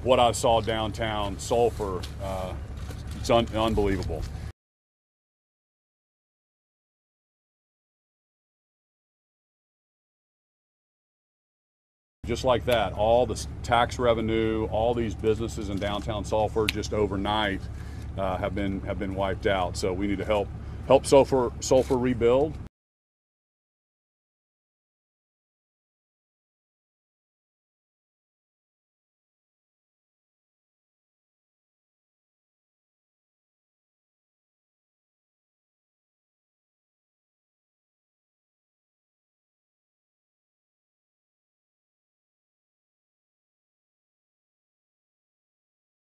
what I saw downtown Sulphur, it's unbelievable. Just like that, all the tax revenue, all these businesses in downtown Sulphur just overnight have been wiped out. So we need to help Sulphur rebuild.